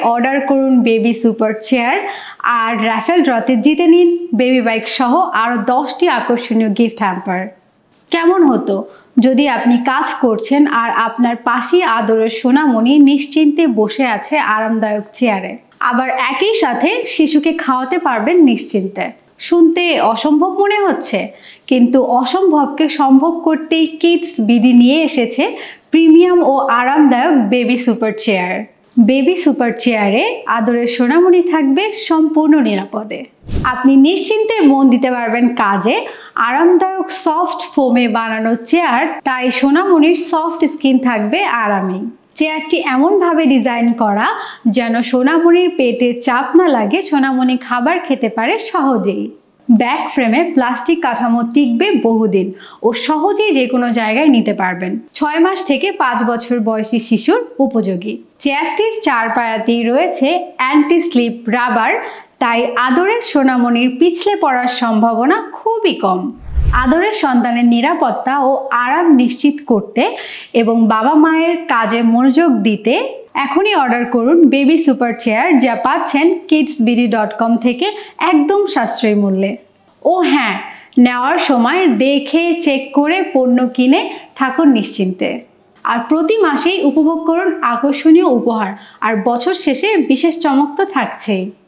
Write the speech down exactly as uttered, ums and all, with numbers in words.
Order করুন baby super chair আর raffle ড্রতে জিতে নিন বেবি বাইক সহ আরও দশটি আকর্ষণীয় গিফট হ্যাম্পার। কেমন হতো যদি আপনি কাজ করছেন আর আপনার পাশেই আদরের সোনামণি নিশ্চিন্তে বসে আছে আরামদায়ক চেয়ারে, আবার একই সাথে শিশুকে খাওয়াতে পারবেন নিশ্চিন্তে। শুনতে অসম্ভব মনে হচ্ছে, কিন্তু অসম্ভবকে সম্ভব করতেই কিডস বিডি নিয়ে এসেছে প্রিমিয়াম ও আরামদায়ক baby super chair. Baby super চেয়ারে আদরের সোনামণি থাকবে সম্পূর্ণ নিরাপদে। আপনি নিশ্চিন্তে মন দিতে পারবেন কাজে। আরামদায়ক সফট ফোমে বানানো চেয়ার, তাই সোনামণির সফট স্কিন থাকবে আরামেই। চেয়ারটি এমনভাবে ডিজাইন করা যেন সোনামণির পেটে চাপ না লাগে, সোনামণি খাবার খেতে পারে সহজেই। ব্যাক ফ্রেমে প্লাস্টিক কাঠামো টিকবে বহুদিন ও সহজেই যে কোনো জায়গায় নিতে পারবেন। ছয় মাস থেকে পাঁচ বছর বয়সী শিশুর উপযোগী। চেয়ারটির চার পায়াতেই রয়েছে অ্যান্টি স্লিপ রাবার, তাই আদরের সোনামণির পিছলে পড়ার সম্ভাবনা খুবই কম। আদরের সন্তানের নিরাপত্তা ও আরাম নিশ্চিত করতে এবং বাবা মায়ের কাজে মনোযোগ দিতে এখনই অর্ডার করুন বেবি সুপার চেয়ার, যা পাচ্ছেন কিডস বিডি ডট কম থেকে একদম সাশ্রয়ী মূল্যে। ও হ্যাঁ, নেওয়ার সময় দেখে চেক করে পণ্য কিনে থাকুন নিশ্চিন্তে। আর প্রতি মাসেই উপভোগ করুন আকর্ষণীয় উপহার, আর বছর শেষে বিশেষ চমক তো থাকছেই।